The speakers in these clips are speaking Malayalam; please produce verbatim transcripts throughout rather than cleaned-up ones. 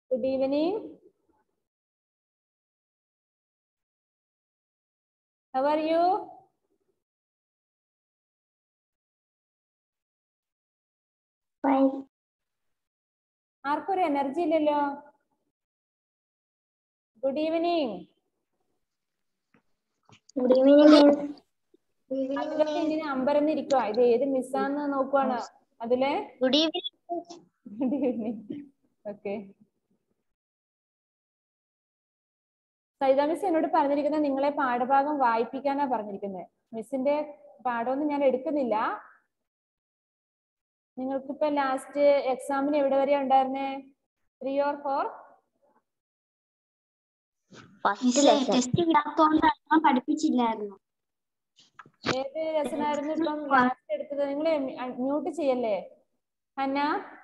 Good evening. How are you? Fine. ആർക്കും ഒരു എനർജി ഇല്ലല്ലോ. Good evening. Good evening. അതിലൊക്കെ ഇങ്ങനെ അമ്പരന്നിരിക്കുക. ഇത് ഏത് മിസ്സാന്ന് നോക്കുവാണ് അതിലെ. Good evening. Good evening. Okay. Saitha miss എന്നോട് പറഞ്ഞിരിക്കുന്നത് നിങ്ങളെ പാഠഭാഗം വായിപ്പിക്കാനാ പറഞ്ഞിരിക്കുന്നത്. മിസ്സിന്റെ പാഠമൊന്നും ഞാൻ എടുക്കുന്നില്ല. നിങ്ങൾക്കിപ്പോ ലാസ്റ്റ് എക്സാമിന് എവിടെ വരെയാ ഉണ്ടായിരുന്നേ? Three or four? ടെസ്റ്റ് ഇല്ലാത്തോണ്ട് പഠിപ്പിച്ചില്ലായിരുന്നു. ഏത് ലെസൺ ആയിരുന്നു ഇപ്പം ലാസ്റ്റ് എടുത്തത്? നിങ്ങൾ മ്യൂട്ട് ചെയ്യല്ലേ ഹന്ന?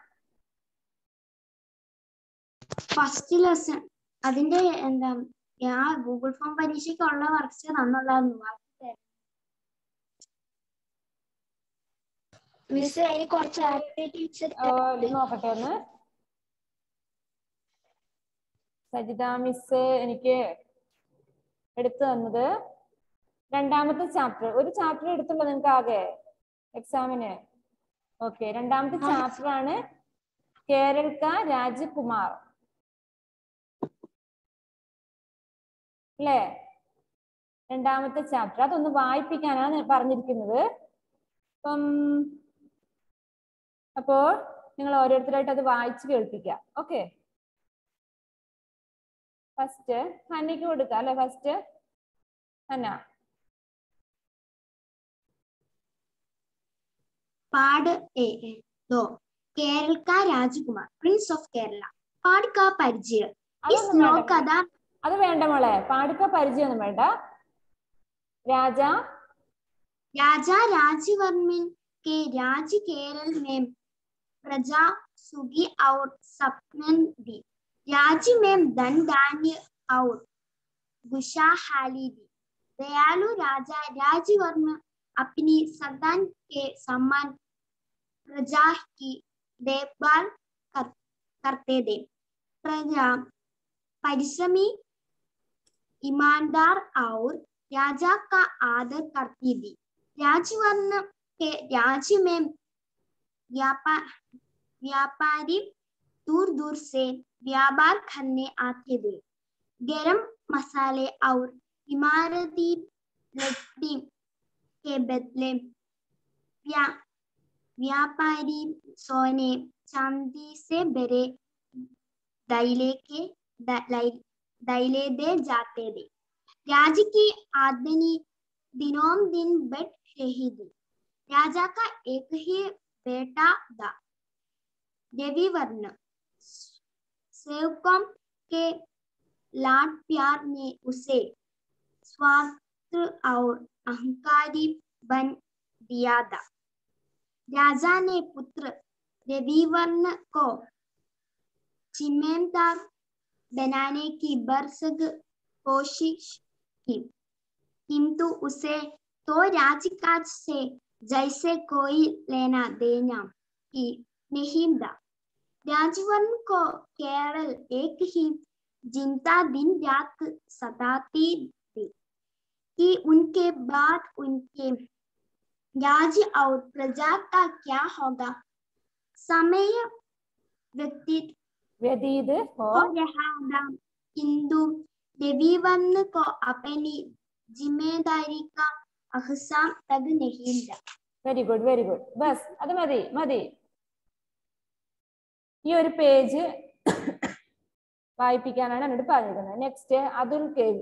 ഫസ്റ്റ് ലെസൺ അതിന്റെ എന്താ ആ ഗൂഗിൾ ഫോം പരീക്ഷയ്ക്കുള്ള വർക്ക്സ് തന്നുള്ളായിരുന്നു. മിസ് അതിന് കുറച്ച് ആക്ടിവിറ്റീസ് നോക്കട്ടെ ഒന്ന്. സജിത മിസ് എനിക്ക് എടുത്തു തന്നത് രണ്ടാമത്തെ ചാപ്റ്റർ. ഒരു ചാപ്റ്റർ എടുത്തുള്ളൂ നിങ്ങൾക്ക് ആകെ എക്സാമിന്. ഓക്കെ, രണ്ടാമത്തെ ചാപ്റ്റർ ആണ് കേരൾക്ക രാജകുമാർ അല്ലേ? രണ്ടാമത്തെ ചാപ്റ്റർ അതൊന്ന് വായിപ്പിക്കാനാണ് പറഞ്ഞിരിക്കുന്നത്. അപ്പം അപ്പോൾ നിങ്ങൾ ഓരോരുത്തരായിട്ട് അത് വായിച്ച് കേൾപ്പിക്കുക. ഓക്കെ, ഫസ്റ്റ് ഹന്നയ്ക്ക് കൊടുക്കാം അല്ലെ? ഫസ്റ്റ് ഹന്ന. പാട് ए दो കേരള രാജകുമാർ പ്രിൻസ് ഓഫ് കേരള. പാടുക പരിചയം. അത് വേണ്ട മോളെ, പാടുക പരിചയം ഒന്നും വേണ്ട. രാജ राजा राजवर्मन के राज्य केरल में प्रजा सुखी और सपनन दी. राज्य में धन धान्य और खुशहाली दी. दयालु राजा राजवर्मन अपनी संतान के समान प्रजा की देखभाल कर, करते थे. प्रजा परिश्रमी, ईमानदार और राजा का आदर करती थी. राजवर्मन के राज्य में व्यापार व्यापारी दूर दूर से व्यापार करने आते थे. गरम मसाले और इमारती लकड़ी के बदले व्या, व्यापारी सोने चांदी से भरे दैले के दैले दे जाते थे. राज्य की आमदनी दिनों दिन बढ़ रही थी. राजा का एक ही बेटा था रविवर्ण. सेवकों के लाड प्यार ने उसे स्वार्थ और अहंकारी बन दिया था. राजा ने पुत्र रविवर्ण को जिम्मेदार बनाने की भरसक कोशिश की, किंतु उसे तो राजकाज से जैसे कोई लेना देना ही नहीं था. राजवर्मन को केवल एक ही चिंता दिन रात सताती थी कि उनके बाद उनके राज्य और प्रजा का क्या होगा. समय व्यतीत व्यतीत हो रहा था, किंतु रविवर्मन को अपनी जिम्मेदारी का अहसास तक नहीं था. Very good very good. ബസ് അത് മതി മതി. ഈ ഒരു പേജ് വായിപ്പിക്കാനാണ് എന്നോട് പറഞ്ഞിരിക്കുന്നത്. Next Atul KV.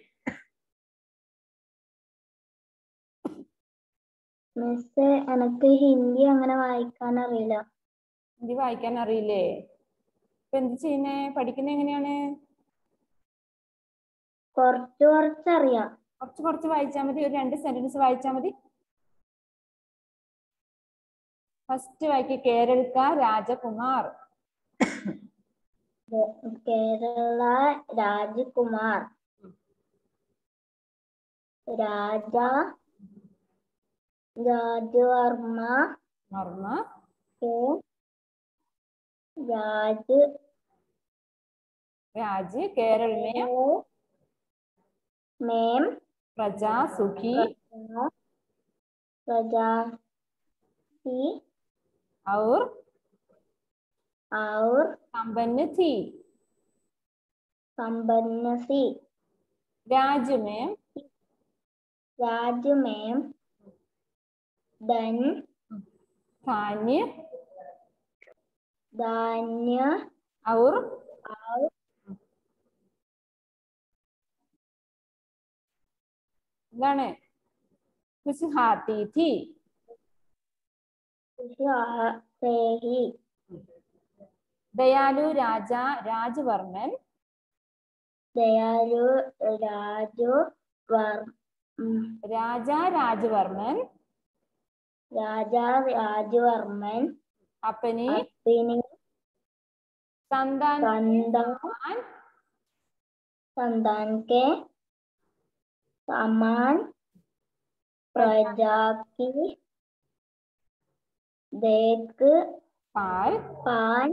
മിസ് എനിക്ക് ഹിന്ദി അങ്ങനെ വായിക്കാൻ അറിയില്ല. ഹിന്ദി വായിക്കാൻ അറിയില്ലേ? ഇപ്പൊ എന്ത് ചെയ്യുന്നേ? പഠിക്കുന്നത് എങ്ങനെയാണ്? കുറച്ച് കുറച്ച് അറിയാം. കുറച്ച് കുറച്ച് വായിച്ചാൽ മതി. ഒരു രണ്ട് സെന്റൻസ് വായിച്ചാൽ മതി. ഫസ്റ്റ് വായിക്ക് കേരള രാജകുമാർ. കേരള രാജകുമാർ. രാജ രാജവർമ്മ വർമ്മ के राज राज्य केरल में में प्रजा सुखी प्रजा थी और और संपन्न थी। संपन्न थी। राज्य में राज्य में धन धान्य धान्य और और गणे खुशहाली थी। से ही दयालु राजा राजवर्मन दयालु राजो राजा राजवर्मन राजा राजवर्मन अपनी अपनी संतान संतान संतान के समान प्रजा की देखभाल पाल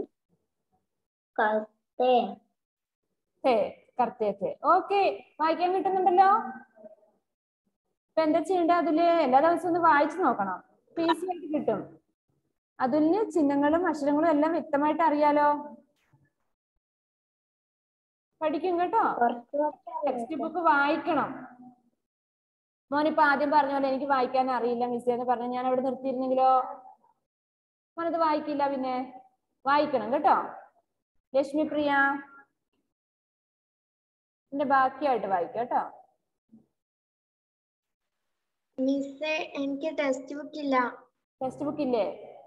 करते थे करते थे. ഓക്കെ, വായിക്കാൻ കിട്ടുന്നുണ്ടല്ലോ. ഇപ്പൊ എന്താ ചെയ്യേണ്ടത്? അതില് എല്ലാ ദിവസവും ഒന്ന് വായിച്ചു നോക്കണം. ഈസി ആയിട്ട് കിട്ടും. അതിന് ചിഹ്നങ്ങളും അക്ഷരങ്ങളും എല്ലാം വ്യക്തമായിട്ട് അറിയാലോ. പഠിക്കും കേട്ടോ. ടെക്സ്റ്റ് ബുക്ക് വായിക്കണം. മോനിപ്പോ ആദ്യം പറഞ്ഞ പോലെ എനിക്ക് വായിക്കാൻ അറിയില്ല മിസ്സേ എന്ന് പറഞ്ഞ ഞാൻ അവിടെ നിർത്തിയിരുന്നെങ്കിലോ? മോനത് വായിക്കില്ല. പിന്നെ വായിക്കണം കേട്ടോ. ലക്ഷ്മി പ്രിയ ഇതിന്റെ ബാക്കിയായിട്ട് വായിക്കാം കേട്ടോ. മിസ്സേ, എനിക്ക് ടെക്സ്റ്റ് ബുക്ക് ഇല്ല. ടെക്സ്റ്റ് ബുക്ക് ഇല്ലേ?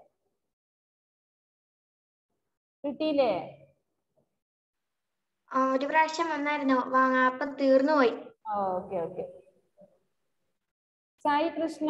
കിട്ടിയില്ലേ? ഒരു പ്രാവശ്യം വന്നായിരുന്നു വാങ്ങാ, അപ്പൊ തീർന്നു പോയി. Okay okay. Sai Krishna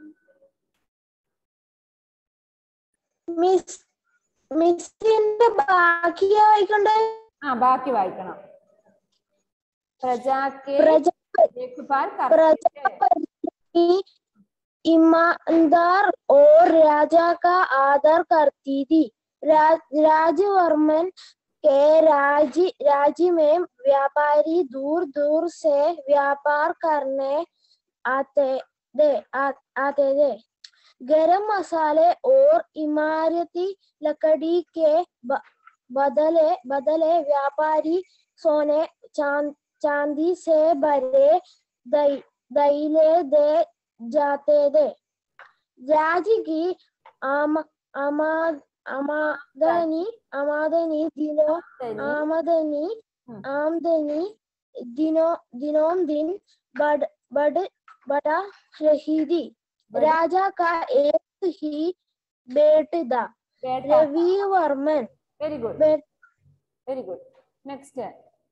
miss മിസ്സിന്റെ ബാക്കി വായിക്കണ്ടേ? ആ ബാക്കി വായിക്കണം. പ്രജാക്കെ देखभाल की ईमानदार और राजा का आदर करती थी. राज, राजवर्मन के राज्य राज्य में व्यापारी दूर दूर से व्यापार करने आते थे आते थे. गरम मसाले और इमारती लकड़ी के बदले बदले व्यापारी सोने चांद चांदी से भरे दैले दे जाते थे. राज्य की आम, आमाद, आमदनी आमदनी दिनों आमदनी आमदनी दिनों दिनों दिन बढ़ बढ़ बढ़ा रही थी. राजा का एक ही बेटा था, Ravivarman. Very good very good. Next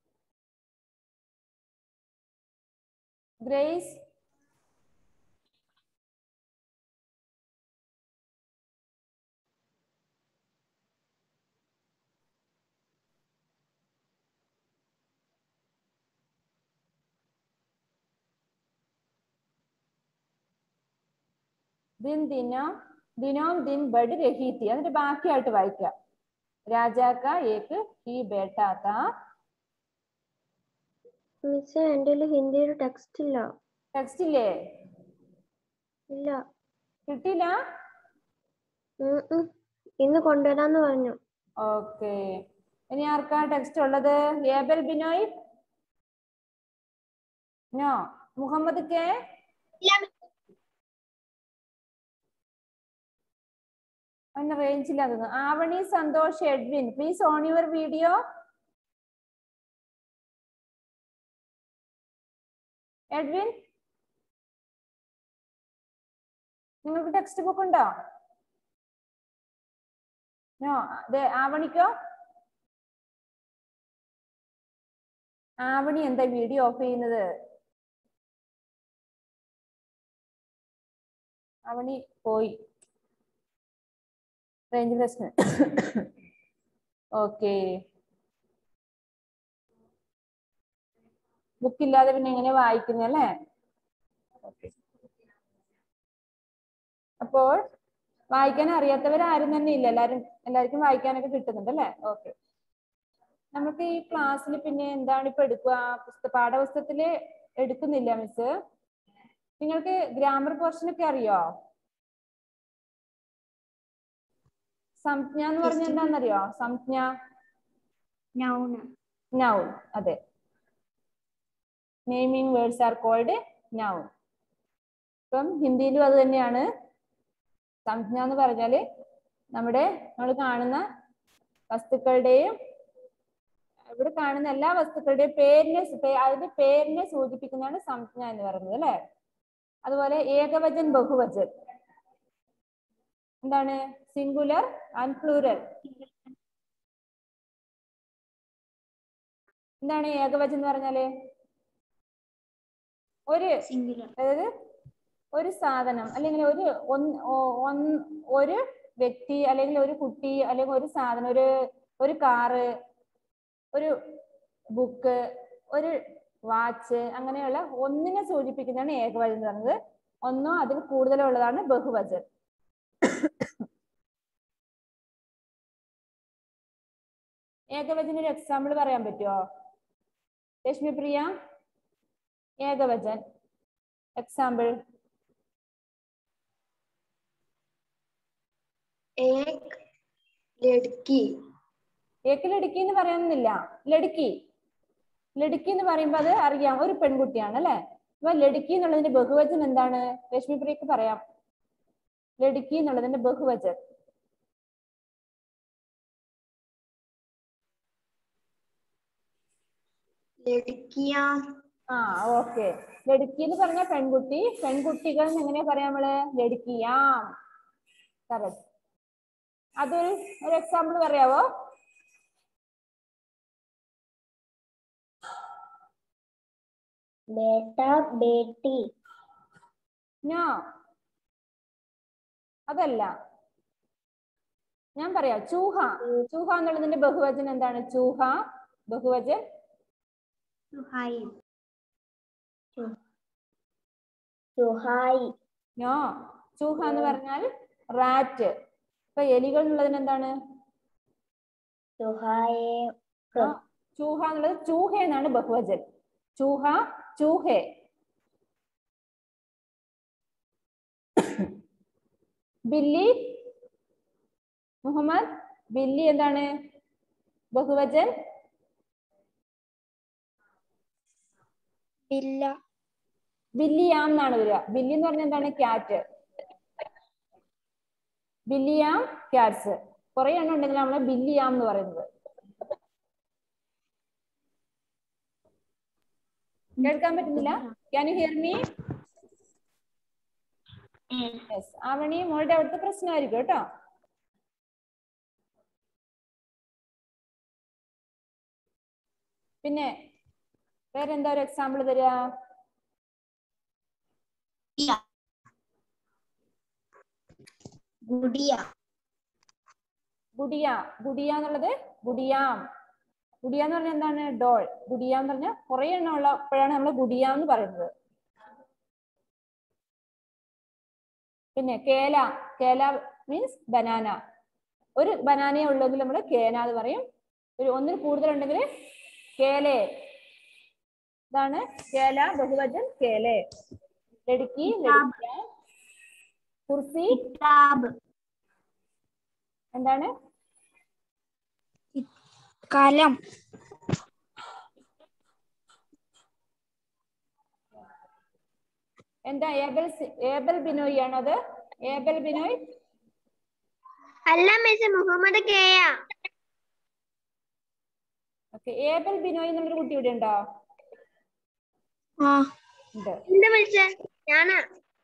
Grace. दिन दिना दिनों दिन बढ़ रही थी. അതിന്റെ ബാക്കിയായിട്ട് വായിക്കാം. രാജാ കാ ഏക് ഹി ബേട്ടാ താ. മിസ്സേ, എൻ്റെ ഹിന്ദിയുടെ ടെക്സ്റ്റ് ഇല്ല. ടെക്സ്റ്റ് ഇല്ലേ? ഇല്ല. കിട്ടിയില്ല? ഇന്ന് കൊണ്ടുവരാന്ന് പറഞ്ഞു. ഓക്കെ. ഇനി ആർക്കാ ടെക്സ്റ്റ് ഉള്ളത്? Abel Binoy? No. Muhammad K? അതിന് റേഞ്ച് ഇല്ല തോന്നുന്നു. Avani, Santhosh, Edwin, please on your video. Edwin, നിങ്ങൾക്ക് ടെക്സ്റ്റ് ബുക്ക് ഉണ്ടോ? നോ. ആവണിക്കോ? ആവണി എന്താ വീഡിയോ ഓഫ് ചെയ്യുന്നത്? ആവണി പോയി. റേഞ്ച് പ്രശ്നം. ഓക്കെ. ബുക്ക് ഇല്ലാതെ പിന്നെ എങ്ങനെ വായിക്കുന്നല്ലേ? ഓക്കെ. അപ്പോൾ വായിക്കാൻ അറിയാത്തവരാരും തന്നെ ഇല്ല. എല്ലാരും എല്ലാവർക്കും വായിക്കാനൊക്കെ കിട്ടുന്നുണ്ട് അല്ലേ? ഓക്കെ. നമുക്ക് ഈ ക്ലാസ്സിൽ പിന്നെ എന്താണ് ഇപ്പൊ എടുക്കുക? പുസ്തക പാഠപുസ്തകത്തില് എടുക്കുന്നില്ല മിസ്. നിങ്ങൾക്ക് ഗ്രാമർ പോർഷൻ ഒക്കെ അറിയോ? സംജ്ഞ എന്ന് പറഞ്ഞ എന്താണെന്നറിയോ? സംജ്ഞ Noun. നൗൺ. അതെ, naming words are called noun. ഇപ്പം ഹിന്ദിയിലും അത് തന്നെയാണ്. സംജ്ഞ എന്ന് പറഞ്ഞാല് നമ്മുടെ നമ്മൾ കാണുന്ന വസ്തുക്കളുടെയും ഇവിടെ കാണുന്ന എല്ലാ വസ്തുക്കളുടെയും പേരിനെ അതിന്റെ പേരിനെ സൂചിപ്പിക്കുന്നതാണ് സംജ്ഞ എന്ന് പറയുന്നത് അല്ലെ. അതുപോലെ ഏകവചൻ ബഹുവചൻ എന്താണ്? Singular and plural. എന്താണ് ഏകവചൻ എന്ന് പറഞ്ഞാല്? ഒരു അതായത് ഒരു സാധനം അല്ലെങ്കിൽ ഒരു ഒരു വ്യക്തി അല്ലെങ്കിൽ ഒരു കുട്ടി അല്ലെങ്കിൽ ഒരു സാധനം, ഒരു ഒരു കാറ്, ഒരു ബുക്ക്, ഒരു വാച്ച്, അങ്ങനെയുള്ള ഒന്നിനെ സൂചിപ്പിക്കുന്നതാണ് ഏകവചനം എന്ന് പറയുന്നത്. ഒന്നോ അതിൽ കൂടുതലോ ഉള്ളതാണ് ബഹുവചൻ. ഏകവചന ഒരു എക്സാമ്പിൾ പറയാൻ പറ്റുമോ രശ്മിപ്രിയ? ഏകവചൻ എക്സാമ്പിൾ. एक लड़की. ഏക്ക് ലടുക്കി എന്ന് പറയാനൊന്നുമില്ല. ലടുക്കി ലടുക്കി എന്ന് പറയുമ്പോൾ അത് അറിയാം, ഒരു പെൺകുട്ടിയാണ് അല്ലെ. അപ്പൊ ലടുക്കി എന്നുള്ളതിന്റെ ബഹുവചൻ എന്താണ്? രശ്മിപ്രിയക്ക് പറയാം. ലടുക്കി എന്നുള്ളതിന്റെ ബഹുവചൻ लड़कियां. ആ ഓക്കെ. ലടുക്കി എന്ന് പറഞ്ഞ പെൺകുട്ടി, പെൺകുട്ടികൾ എങ്ങനെയാ പറയാ നമ്മള്? ലടുക്കിയാം. കറക്റ്റ്. അതൊരു ഒരു എക്സാമ്പിൾ പറയാവോ? बेटा बेटी. നോ, അതല്ല. ഞാൻ പറയാം. ചൂഹ. ചൂഹ എന്നുള്ളതിന്റെ ബഹുവചൻ എന്താണ്? ചൂഹ ബഹുവചൻ चुहाई. चुहाई. നോ. ചൂഹ എന്ന് പറഞ്ഞാൽ റാറ്റ്. ഇപ്പൊ എലികൾ എന്നുള്ളതിന് എന്താണ്? चुहाए. ചൂഹ എന്നുള്ളത് ചൂഹ എന്നാണ് ബഹുവചൻ. ചൂഹ ചൂഹെ. ബില്ലി മുഹമ്മദ്. ബില്ലി എന്താണ് ബഹുവചൻ? बिल्ला. ബില്ലിയാം എന്നാണ് വരിക. ബില്ലി എന്ന് പറഞ്ഞാൽ എന്താണ്? ക്യാറ്റ്. ബില്ലിയാം ക്യാറ്റ്സ്. കുറെ എണ്ണം ഉണ്ടെങ്കിൽ നമ്മള് ബില്ലിയാം എന്ന് പറയുന്നത്. കേൾക്കാൻ പറ്റുന്നില്ല? Can you hear me? Yes. Avani മോളുടെ അവിടുത്തെ പ്രശ്നമായിരിക്കും കേട്ടോ. പിന്നെ വേറെന്താ ഒരു എക്സാമ്പിൾ തരിക? गुड़िया. ഗുഡിയ. ഗുഡിയ എന്നുള്ളത് ഗുഡിയാം. ഗുഡിയ എന്ന് പറഞ്ഞാൽ എന്താണ്? ഡോൾ. ഗുഡിയ എന്ന് പറഞ്ഞാൽ കുറെ എണ്ണം ഉള്ളപ്പോഴാണ് നമ്മൾ ഗുഡിയ എന്ന് പറയുന്നത്. പിന്നെ കേല. കേല മീൻസ് ബനാന. ഒരു ബനാനയെ ഉള്ളെങ്കിൽ നമ്മൾ കേന എന്ന് പറയും. ഒരു ഒന്നിൽ കൂടുതൽ ഉണ്ടെങ്കിൽ കേലെ. ഇതാണ് കേല ബഹുവചൻ കേലെ. ലടുക്കി ലടുക്കിയ. കുർസി എന്താണ്? कलम. എന്താ? ഏബൽ ഏബൽ ബിനോയ് ആണോ അത്? ഏബൽ ബിനോയ് അല്ല മിസ്, മുഹമ്മദ് കേയ. ഓക്കെ. ഏബൽ ബിനോയ് എന്നുള്ളൊരു കുട്ടി ഇവിടെ ഉണ്ടോ? ഉണ്ട്. എന്താ വിളിച്ചേ? ഞാനാ.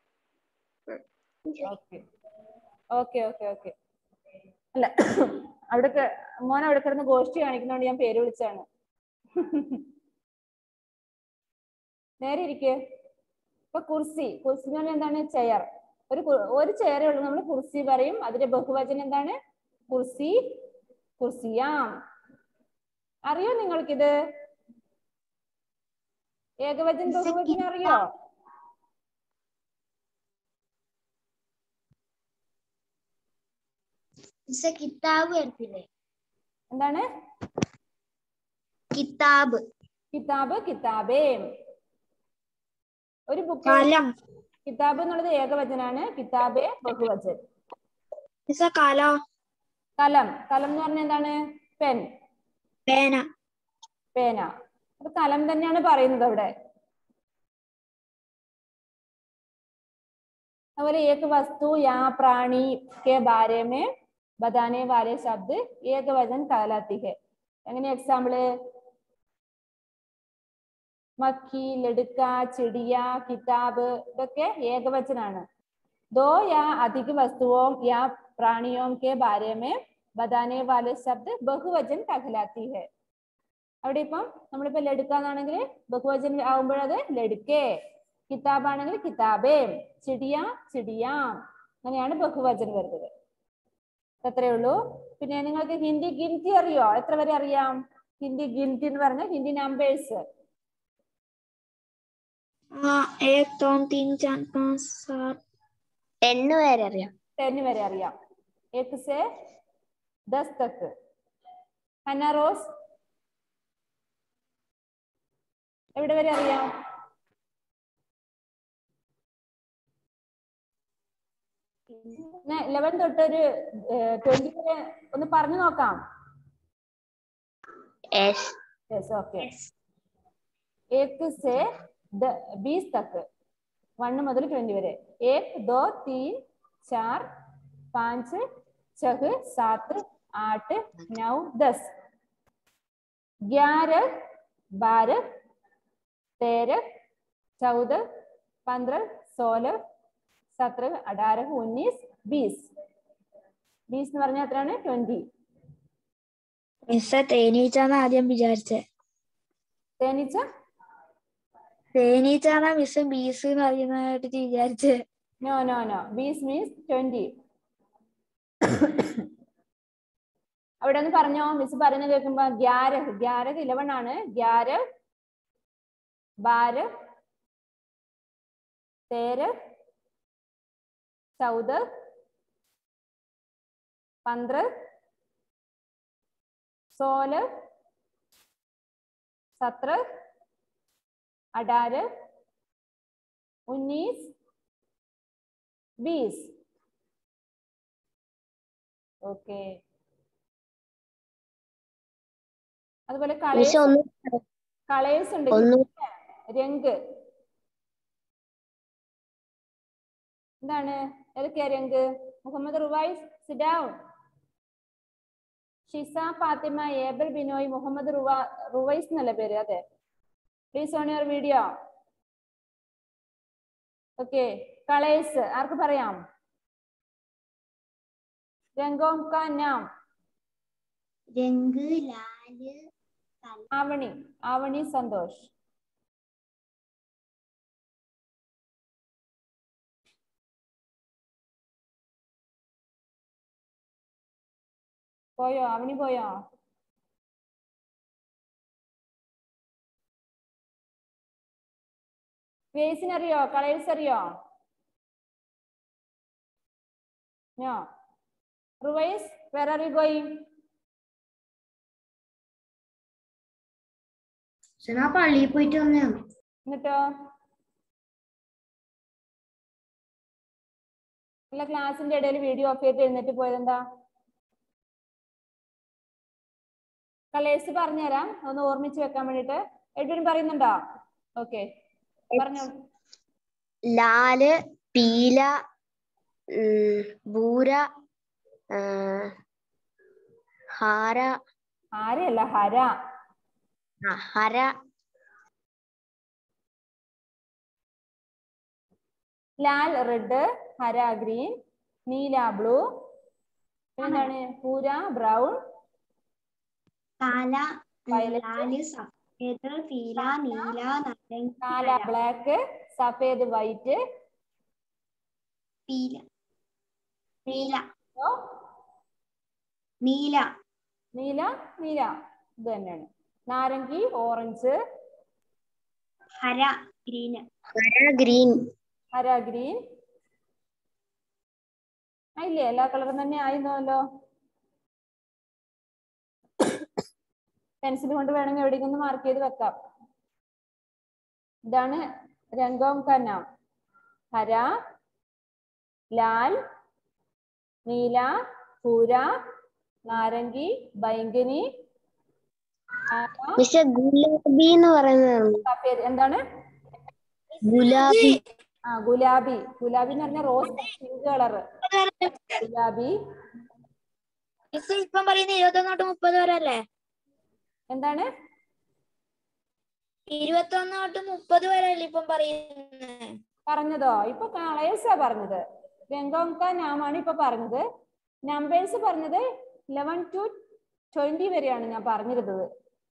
Okay okay okay okay. അല്ല, അവിടെ മോൻ അവിടെ കിടന്ന് ഗോഷ്ടി കാണിക്കുന്നോണ്ട് ഞാൻ പേര് വിളിച്ചാണ്. നേരെ ഇരിക്കെ. ഇപ്പൊ കുർസി. കുർസി എന്ന് പറഞ്ഞാൽ എന്താണ്? ചെയർ. ഒരു ഒരു ചെയറേ ഉള്ളൂ, നമ്മൾ കുർസി പറയും. അതിന്റെ ബഹുവചനം എന്താണ്? കുർസി കുർസിയാം. അറിയോ നിങ്ങൾക്കിത്? ഏകവചൻ ബഹുവചനം അറിയോ? കിതാബ്. എന്താണ്? കിതാബ് കിതാബ് കിതാബേ. ഒരു ബുക്ക് കലം കിതാബ് എന്നുള്ളത് ഏകവചനാണ്, കിതാബേ ബഹുവചൻ. കലം കലം കലം എന്ന് പറഞ്ഞാൽ എന്താണ്? പെൻ, പേന പേന. അപ്പൊ കലം തന്നെയാണ് പറയുന്നത് അവിടെ. അതുപോലെ ഏക വസ്തു യാ പ്രാണി കെ ബാരെ മേ ബതാനെ വാലെ ശബ്ദ് ഏകവചൻ कहलाती है. എങ്ങനെ എക്സാമ്പിള്? മക്കി, ലടുക്ക, ചിടിയ, കിതാബ് ഇതൊക്കെ ഏകവചനാണ്. ദോ യാ അധിക വസ്തുവോ യാ പ്രാണിയോ കെ ബാരെ മേ ബതാനെ വാലെ ശബ്ദ് ബഹുവചൻ कहलाती है. അവിടെ ഇപ്പം നമ്മളിപ്പോ ലടുക്കാന്നാണെങ്കിൽ ബഹുവചൻ ആവുമ്പോഴത് ലടുക്കേ, കിതാബാണെങ്കിൽ കിതാബേ, ചിടിയ ചിടിയാം, അങ്ങനെയാണ് ബഹുവചനം വരുന്നത്. അത്രേ ഉള്ളൂ. പിന്നെ നിങ്ങൾക്ക് ഹിന്ദി ഗിൻതി അറിയോ? എത്ര വരെ അറിയാം? ഹിന്ദി ഗിൻതി എന്ന് പറഞ്ഞ ഹിന്ദി നമ്പേഴ്സ്. ടെന്ന് വരെ അറിയാം. ടെൻ വരെ അറിയാം. ഏക് സെ ദസ് തക്ക്. ഹന്ന റോസ് എവിടെ വരെ അറിയാം? ഇലവൻ തൊട്ട് ഒരു ട്വന്റി വരെ ഒന്ന് പറഞ്ഞു നോക്കാം. ഏക് സെ ബീസ് തക്ക്, വൺ മുതൽ ട്വന്റി വരെ. ഏക് ദോ തീൻ ചാർ പാഞ്ച് छह सात आठ नौ दस ग्यारह बारह तेरह चौदह पंद्रह सोलह सत्रह अठारह उन्नीस बीस. बीस എന്ന് പറഞ്ഞാൽ എത്രയാണ്? ട്വന്റി. മിസ്സേ തേനീച്ചാന്ന് ആദ്യം വിചാരിച്ചേ. തേനീച്ച തേനീച്ചാന്നാ മിസ് ബീസ് എന്ന് പറയുന്നതായിട്ട് വിചാരിച്ചേ. നോ നോ നോ, ബീസ് മീൻസ് ട്വന്റി. അവിടെ ഒന്ന് പറഞ്ഞോ, മിസ് പറയുന്നത് കേൾക്കുമ്പോ. ഗ്യാരഹ്, ഗ്യാരഹ് ഇലവൻ ആണ്. ഗ്യാരഹ് ബാരഹ് തേരഹ് ചൗദഹ് പന്ത്രഹ് सोलह सत्रह अठारह उन्नीस बीस. ഓക്കെ. അതുപോലെ കളേഴ്സ് കളേഴ്സ് ഉണ്ട്. രംഗ് എന്താണ്? ഏതൊക്കെയാ രംഗ്? Muhammad Ruvais sit down. Shiza, Fathima, Abel, Binoy, Muhammad Ruvais എന്നല്ല പേര്. അതെ. Please on your video. Okay. Colours ആർക്ക് പറയാം? രംഗോം കാ നാം? രംഗ്, ലാല്, ആവണി. ആവണി സന്തോഷ്. പോയോ? ആവണി പോയോ? ഫേസിന് അറിയോ? കളേഴ്സ് അറിയോ? No. Ruvais, where are you going? ഞാൻ പള്ളിയിൽ പോയിട്ട് വന്നതാണ്. എന്നിട്ടോ? എല്ലാ ക്ലാസിന്റെ ഇടയിൽ വീഡിയോ ഓഫ് ചെയ്ത് എഴുന്നേറ്റ് പോയതെന്താ? കളേഴ്സ് പറഞ്ഞുതരാം, ഒന്ന് ഓർമ്മിച്ച് വെക്കാൻ വേണ്ടിട്ട്. എഴുതിനും പറയുന്നുണ്ടോ? ഓക്കെ, പറഞ്ഞോ. ലാല്, പീല, ബൂര, ഹാര. ഹാരയല്ല, ഹര. ഹര. ലാൽ റെഡ്, ഹര ഗ്രീൻ, നീല ബ്ലൂ, എന്താണ്? പൂര ബ്രൗൺ, കാല, ലാല് സഫേദ്, പീല നീല, കാല ബ്ലാക്ക്, സഫേദ് വൈറ്റ്, പീല നീല നീല നീല നീല ഇത് തന്നെയാണ്. നാരങ്ങി ഓറഞ്ച്, ഹര ഗ്രീൻ. ഹര ഗ്രീൻ. ഹര ഗ്രീൻ ആയില്ലേ? എല്ലാ കളറും തന്നെ ആയിരുന്നല്ലോ. പെൻസിൽ കൊണ്ട് വേണമെങ്കിൽ എവിടെയെങ്കിലും മാർക്ക് ചെയ്ത് വെക്കാം. ഇതാണ് രംഗം കാ നാം. ഹര, ലാൽ, നീല, പൂര, നാരങ്ങി, ബൈങ്കനി. ഗുലാബി എന്ന് പറയുന്നത് എന്താണ്? ഗുലാബി. ആ ഗുലാബി. ഗുലാബി എന്ന് പറഞ്ഞ റോസ് പിങ്ക് കളർ. ഗുലാബി. ഇപ്പം പറയുന്ന ഇരുപത്തൊന്ന് തൊട്ട് മുപ്പത് വരെ അല്ലേ? എന്താണ്? ഇരുപത്തൊന്ന് തൊട്ട് മുപ്പത് വരെ അല്ലേ ഇപ്പം പറയുന്നത്? പറഞ്ഞതോ? ഇപ്പൊ കളേഴ്സാ പറഞ്ഞത്. രംഗം കാ നാമാണ് ഇപ്പൊ പറഞ്ഞത്. നമ്പേഴ്സ് പറഞ്ഞത് ലെവൻ ടു ട്വന്റി വരെയാണ് ഞാൻ പറഞ്ഞിരുന്നത്.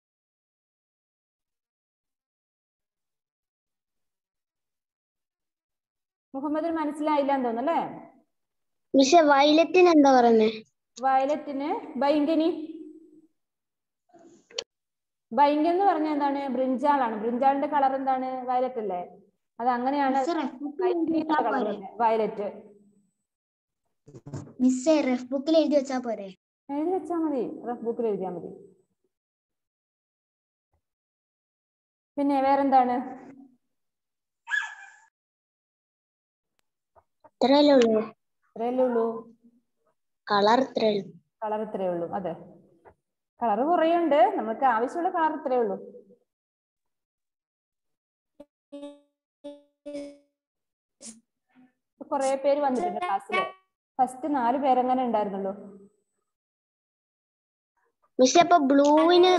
മുഹമ്മദിന് മനസ്സിലായില്ല എന്ന് തോന്നുന്നു അല്ലേ? വയലറ്റിന് എന്താ പറയുന്നത്? വയലറ്റിന് ബൈങ്കനി. ബൈങ്കൻ എന്ന് പറഞ്ഞാൽ എന്താണ്? ബ്രിഞ്ചാളാണ്. ബ്രിഞ്ചാളിന്റെ കളർ എന്താണ്? വയലറ്റ് അല്ലേ? അത് അങ്ങനെയാണ് വയലറ്റ്. മിസ്സേ റഫ് ബുക്കിൽ എഴുതി വെച്ചാ പോരെ? എഴുതി വെച്ചാ മതി. റഫ് ബുക്കിൽ എഴുതിയാ മതി. പിന്നെ വേറെന്താണ്? ഇത്രയല്ലേ ഉള്ളൂ? ഇത്രയല്ലേ ഉള്ളൂ. കളർ ഇത്രയേ കളർ ഇത്രയേ ഉള്ളൂ. അതെ, കളർ കുറേയുണ്ട്. നമുക്ക് ആവശ്യമുള്ള കളർ ഇത്രയേ ഉള്ളൂ. കുറെ പേര് വന്നിട്ടുണ്ട് ക്ലാസ്സില്. ഫസ്റ്റ് നാല് പേരെങ്ങനെ ഉണ്ടായിരുന്നുള്ളൂ. ബ്ലൂവിന്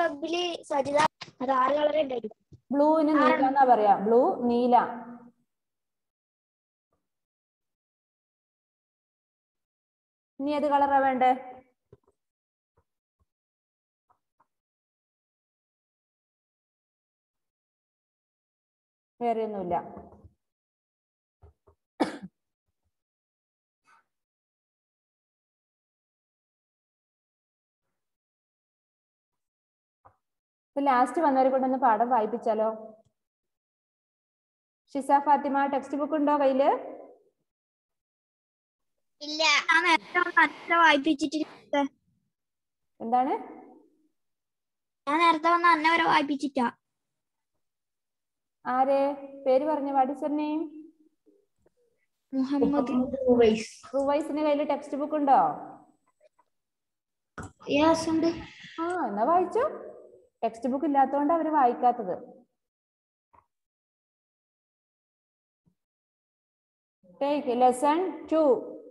ബ്ലൂവിന് നീല എന്നാ പറയാ. ബ്ലൂ, നീല. ഇനി ഏത് കളറാ വേണ്ടേ? വേറെ ഒന്നുമില്ല. ഇപ്പൊ ലാസ്റ്റ് വന്നവരെ കൊണ്ടൊന്ന് പാഠം വായിപ്പിച്ചാലോ? ഷിസ ഫാത്തിമ, ടെക്സ്റ്റ് ബുക്ക് ഉണ്ടോ കയ്യില്? ഇല്ല. വായിപ്പിച്ചിട്ട് എന്താണ്? ഞാൻ നേരത്തെ വന്ന അന്ന വരെ വായിപ്പിച്ചിട്ടാ. ആരെ പേര് പറഞ്ഞു? What is your name? Muhammad റുവൈസിന്റെ കയ്യില് ടെക്സ്റ്റ് ബുക്ക് ഉണ്ടോ? യെസ് ഉണ്ട്. ആ എന്നാ വായിച്ചോ. ടെക്സ്റ്റ് ബുക്ക് ഇല്ലാത്തതുകൊണ്ട് അവര് വായിക്കാത്തത്. Take lesson two.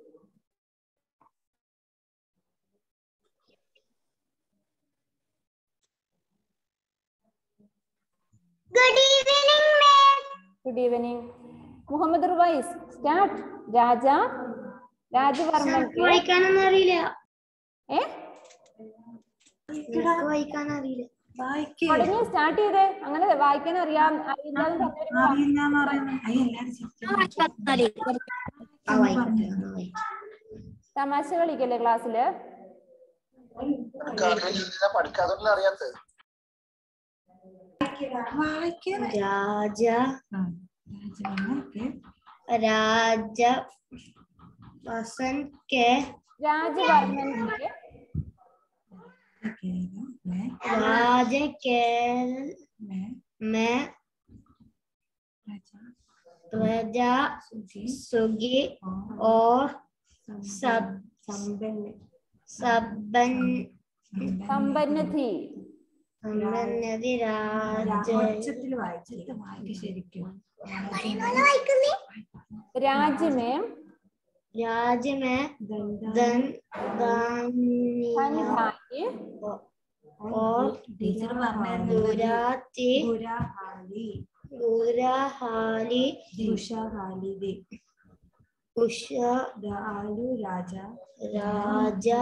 Good evening, ma'am. Good evening. Muhammad Ruwais, start. Raja, Rajavarman. വായിക്കാനൊന്നും അറിയില്ല. ഏ? വായിക്കാൻ അറിയില്ല. തുടങ്ങി സ്റ്റാർട്ട് ചെയ്തേ. അങ്ങനെ വായിക്കാൻ അറിയാം തമാശ കളിക്കല്ലേ ക്ലാസ്സില്? രാജ രാജ വസന്ത് കെ രാജവർമ്മൻ राज केरल में प्रजा सुगी और सब संपन्न थी. संपन्न राज राज्य में राज्य में धन धनधान्य और गुराती गुराहाली खुशहाली खुशहालू राजा राजा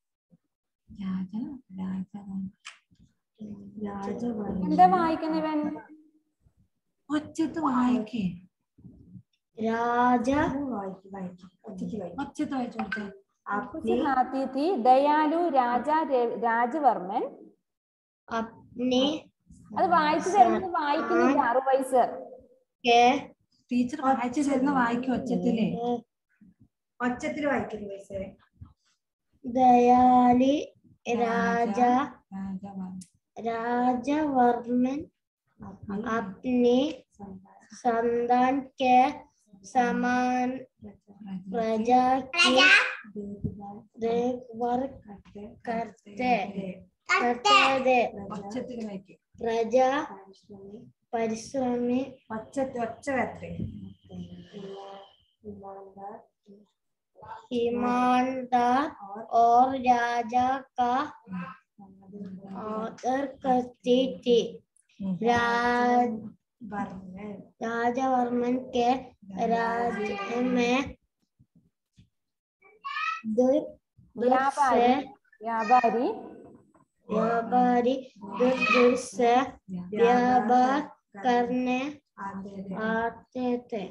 രാജ എന്താ വായിക്കുന്നവൻ? ഒച്ചത്ത് വായിക്കേ. राजा ഒച്ചത്ത് വായിച്ചു കൊടുത്തേ. हाथी थी दयालु राजा രാജവർമ്മൻ अपने അത് വായിച്ചു തരുന്നത് വായിക്കുന്നില്ല. അറുവയസ് ടീച്ചർ വായിച്ചു തരുന്ന വായിക്കും ഒച്ചത്തില്. ഒച്ചത്തില് വായിക്കുന്നു വയസ്സേ. ദയാലി രാജ राजवर्मन अपने संतान के समान प्रजा की देखभाल करते करते थे। प्रजा परिश्रमी ईमानदार और राजा का आदर करती थी। राज राजवर्मन के राज्य में दूर दूर से व्यापारी व्यापारी दूर दूर से व्यापार करने आते थे।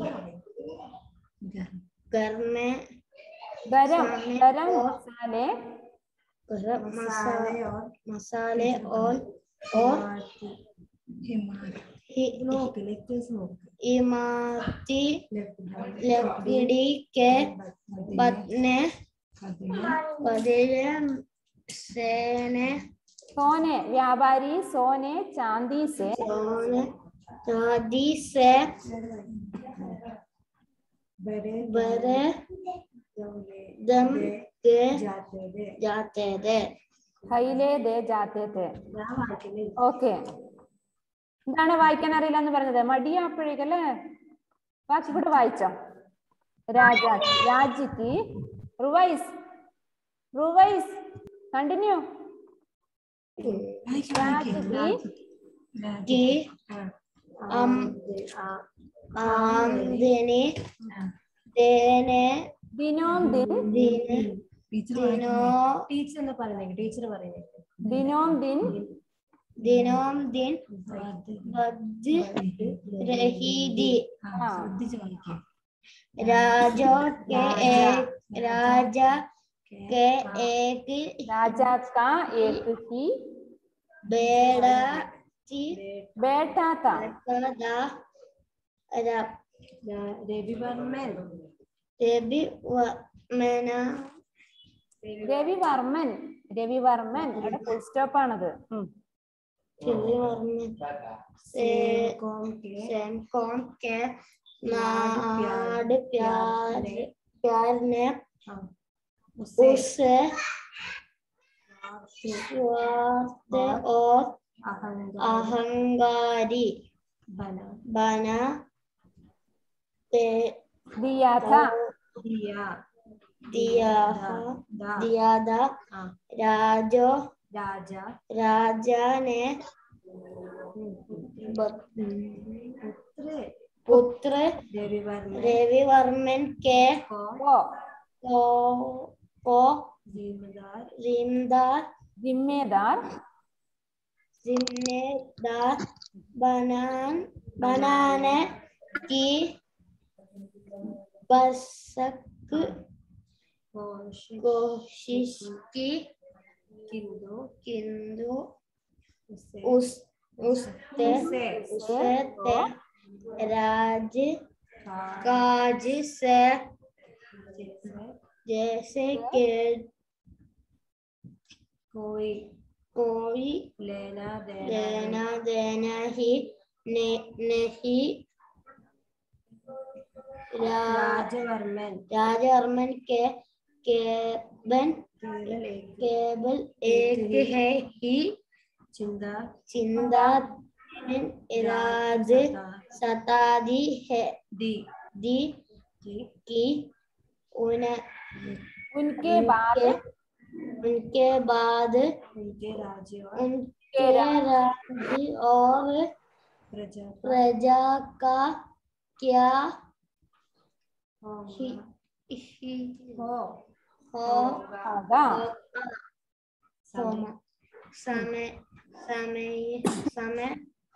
घर में गरम गरम मसाले गरम मसाले और मसाले और और इमारती लकड़ी के बने बदले सोने सोने व्यापारी सोने चांदी से सोने चांदी से बड़े दम के जाते थे കയ്യിലേ ദേ ജാത്തേ തേ ഓക്കെ എന്താണ് വായിക്കാൻ അറിയില്ല എന്ന് പറഞ്ഞത് മടിയാപ്പോഴേക്കല്ലേ ബാക്കി കൂടെ വായിച്ചോ രാജ രാജിക്ക് റുവൈസ് റുവൈസ് കണ്ടിന്യൂ രാജിക്ക് की आमदनी देने ദിനോം ദിൻ दिनों ടീച്ചർ എന്ന് പറയുന്നത് ടീച്ചർ പറയുന്നത് ദിനോം ദിൻ दिनों दिन बद रही थी। राजा के एक राजा के एक राजा का एक ही बेड़ा थी बेटा था രവിവർമ്മൻ रविवर्मन രവിവർമ്മൻ രവിവർമ്മൻ അവിടെ ഫുൾ സ്റ്റോപ്പ് ആണത് रविवर्मन से सेनकॉम के नाड प्यार प्यार ने उसे स्वार्थ और अहंकारी बना दिया था दिया दिया दिया था। राजो राजा राजा ने पुत्र पुत्र रविवर्मन रविवर्मन के को को को जिम्मेदार जिम्मेदार जिम्मेदार जिम्मेदार बनान बनाने की बसक कोशिश की किंतु किंतु उसे उस उससे उसे उससे राज काज से जैसे कि कोई कोई लेना देना लेना देना ही नहीं। राजवर्मन राजवर्मन के केवल केवल एक है ही चिंता चिंता राज सतादी है दी दी की उन उनके बाद उनके बाद उनके राज्य और उनके राज्य और प्रजा प्रजा का क्या होगा हो हो होगा समय समय समय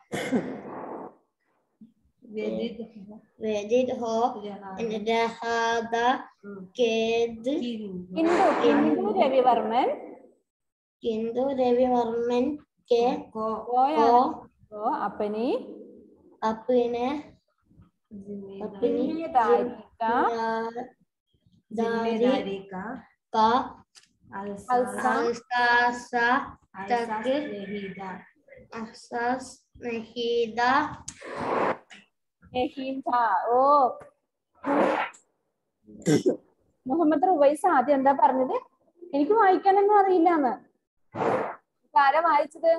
वेदित वेदित हो रहा केद किंतु किंतु रविवर्मन किंतु रविवर्मन के को को तो अपनी अपने अपनी जिम्मेदारी का जिम्मेदारी का का Alsa. Alsasa. Alsas Tak. Nehida. Asas. Nehida. നെഹീദ. ഓ മുഹമ്മദ് റുവൈസ് ആദ്യം എന്താ പറഞ്ഞത്? എനിക്ക് വായിക്കാനൊന്നും അറിയില്ലാന്ന്. ആരാ വായിച്ചത്?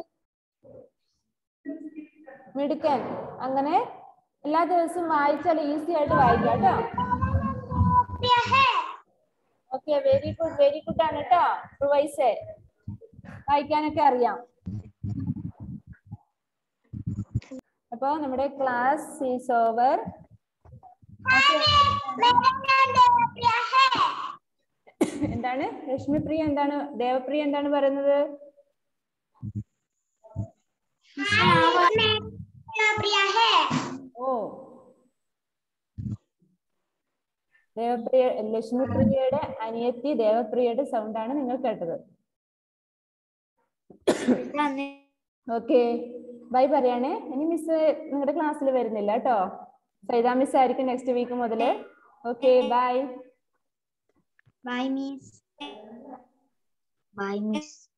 മിടുക്കൻ. അങ്ങനെ എല്ലാ ദിവസവും വായിച്ചാൽ ഈസി ആയിട്ട് വായിക്കാം കേട്ടോ. Okay, very good very good ആണ് കേട്ടോ റുവൈസേ. വായിക്കാനൊക്കെ അറിയാം. അപ്പൊ നമ്മുടെ ക്ലാസ് ഈസ് ഓവർ. എന്താണ് രശ്മിപ്രിയ, എന്താണ് ദേവപ്രിയ, എന്താണ് പറയുന്നത്? ഓ, ദേവപ്രിയ, ലക്ഷ്മിപ്രിയയുടെ അനിയത്തി ദേവപ്രിയയുടെ സൗണ്ട് ആണ് നിങ്ങൾ കേട്ടത്. ഓക്കെ, ബൈ പറയണേ. ഇനി മിസ് നിങ്ങളുടെ ക്ലാസ്സിൽ വരുന്നില്ല കേട്ടോ. സൈദ മിസ് ആയിരിക്കും നെക്സ്റ്റ് വീക്ക് മുതല്. Okay, bye. Bye, Miss. Bye, Miss.